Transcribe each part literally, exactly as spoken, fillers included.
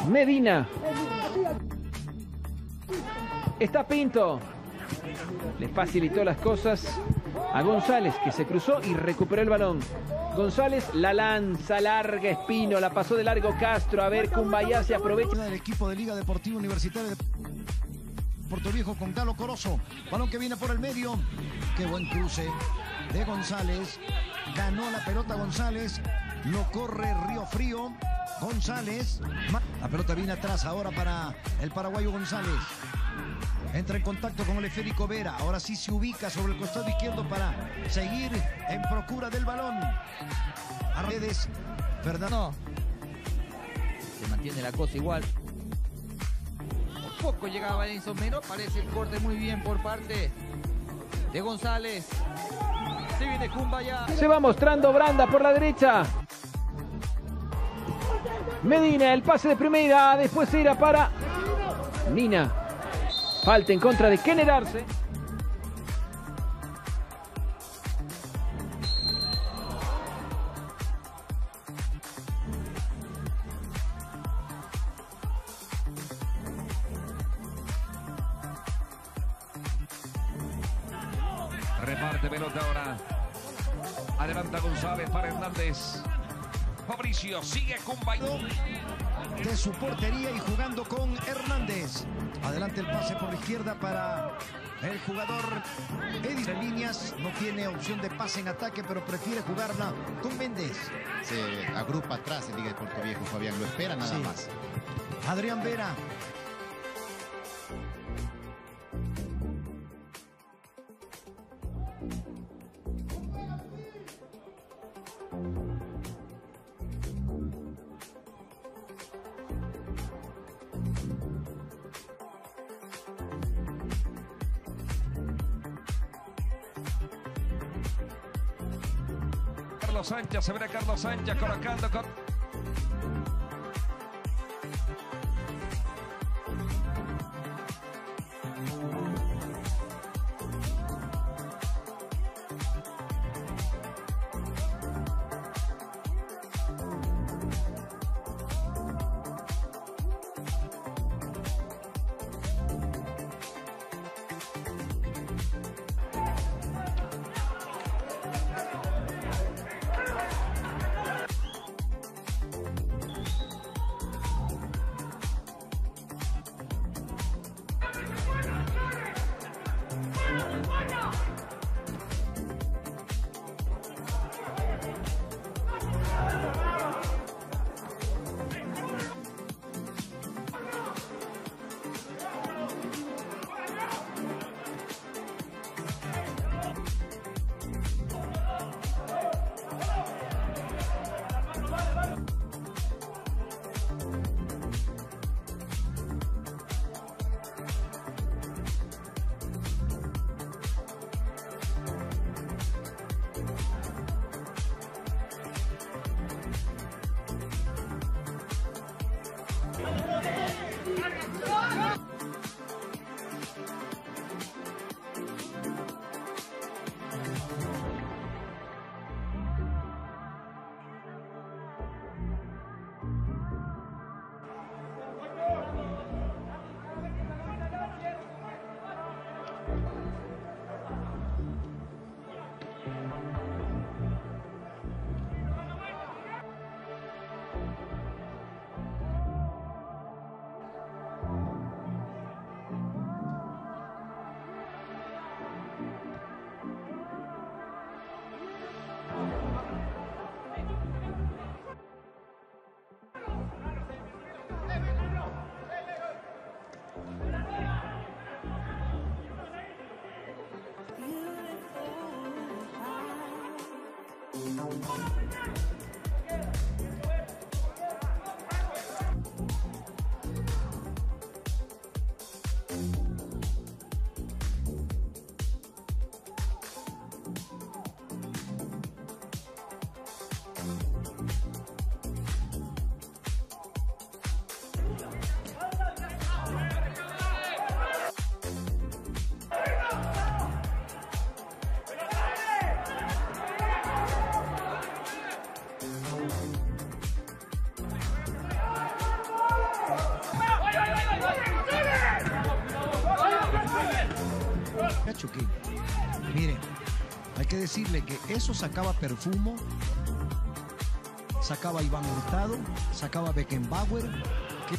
Medina. Está Pinto. Le facilitó las cosas a González, que se cruzó y recuperó el balón. González la lanza larga, Espino, la pasó de largo Castro. A ver, Cumbayá se aprovecha. El equipo de Liga Deportiva Universitaria de Puerto Viejo con Galo Corozo. Balón que viene por el medio. Qué buen cruce de González. Ganó la pelota González. Lo corre Río Frío. González. La pelota viene atrás ahora para el paraguayo González. Entra en contacto con el esférico Vera. Ahora sí se ubica sobre el costado izquierdo para seguir en procura del balón. A redes, ¿verdad? No. Se mantiene la cosa igual. Por poco llegaba Edinson Mero. Parece el corte muy bien por parte de González. Se viene Cumbayá. Se va mostrando Branda por la derecha. Medina, el pase de primera. Después era para Mina. Falta en contra de Kenner Arce. Reparte pelota ahora. Adelanta González para Hernández. Fabricio sigue con Bayo. De su portería y jugando con Hernández. Adelante el pase por la izquierda para el jugador Edison. Líneas, no tiene opción de pase en ataque, pero prefiere jugarla con Méndez. Se agrupa atrás en Liga de Puerto Viejo, Fabián. Lo espera nada Sí. más. Adrián Vera. Carlos Sánchez, se verá Carlos Sánchez colocando con... dicho que, miren, hay que decirle que eso sacaba Perfumo, sacaba Iván Hurtado, sacaba Beckenbauer, que...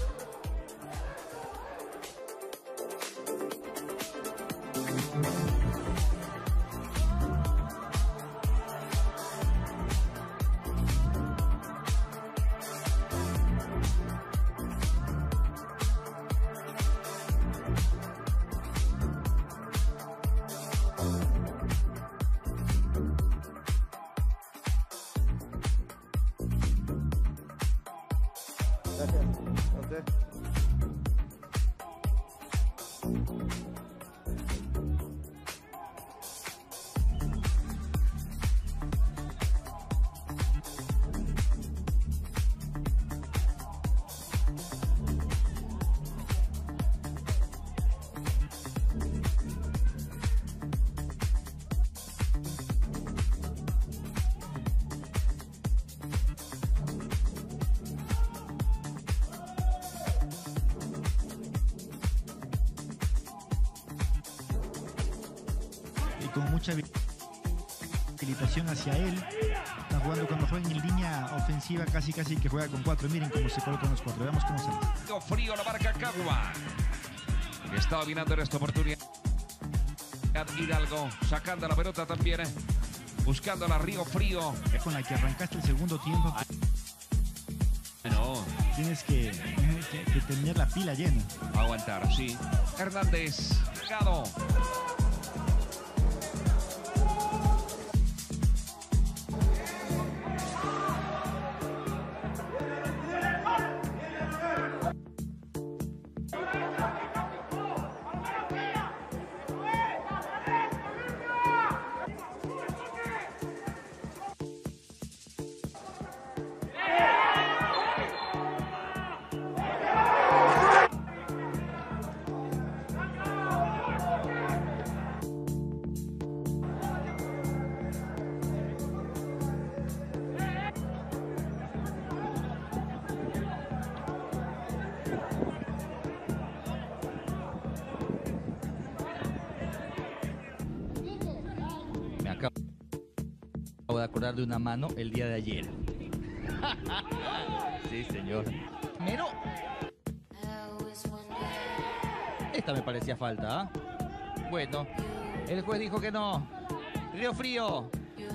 Gracias. A usted. Con mucha habilitación hacia él, está jugando cuando juega en línea ofensiva, casi casi que juega con cuatro. Miren cómo se colocan los cuatro, veamos cómo sale. Frío la marca Cagua. Está dominando en esta oportunidad. Hidalgo sacando la pelota también, buscando la Río Frío. Con la que arrancaste el segundo tiempo, No, tienes que, que, que tener la pila llena. aguantar, sí. Hernández, Gado. Me acabo de acordar de una mano el día de ayer. Sí, señor. Pero esta me parecía falta, ¿ah? Bueno, el juez dijo que no. Río Frío.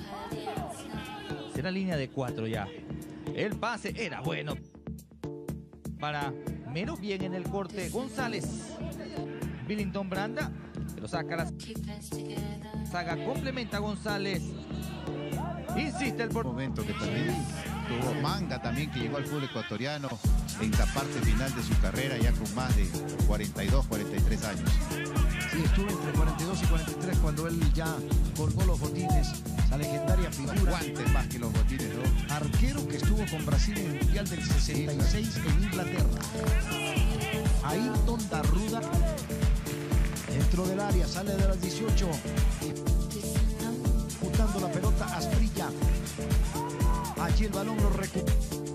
Será línea de cuatro ya. El pase era bueno para Mero. Bien en el corte González. Billington Branda. Se lo saca la saga. Complementa a González. Insiste el por... momento que también tuvo Manga también, que llegó al fútbol ecuatoriano en la parte final de su carrera, ya con más de cuarenta y dos, cuarenta y tres años. Sí, estuvo entre cuarenta y dos y cuarenta y tres cuando él ya colgó los botines, la legendaria figura. Guantes más que los botines, ¿no? Arquero que estuvo con Brasil en el Mundial del sesenta y seis en Inglaterra. Ayrton Darruda, dentro del área, sale de las dieciocho. Disputando la pelota Asprilla. Allí el balón lo recupera.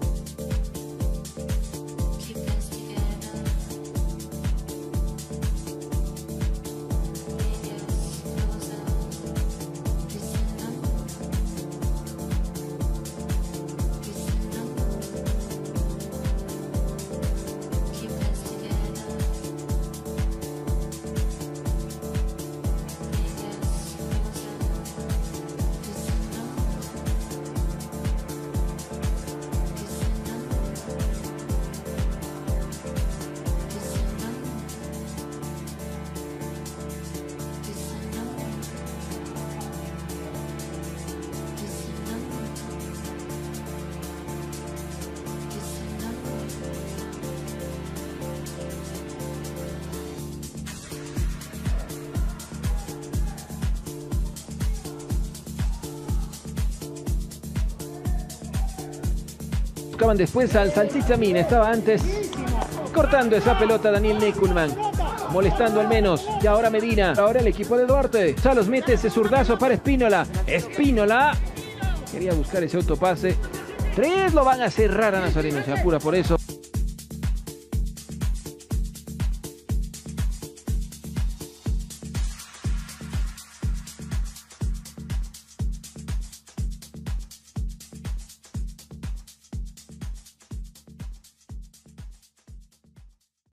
Buscaban después al Salsitza Mina, estaba antes cortando esa pelota Daniel Neckelman, molestando al menos. Y ahora Medina, ahora el equipo de Duarte. Ya los mete ese zurdazo para Espínola. Espínola quería buscar ese autopase. Tres lo van a cerrar a Nazareno, se apura por eso.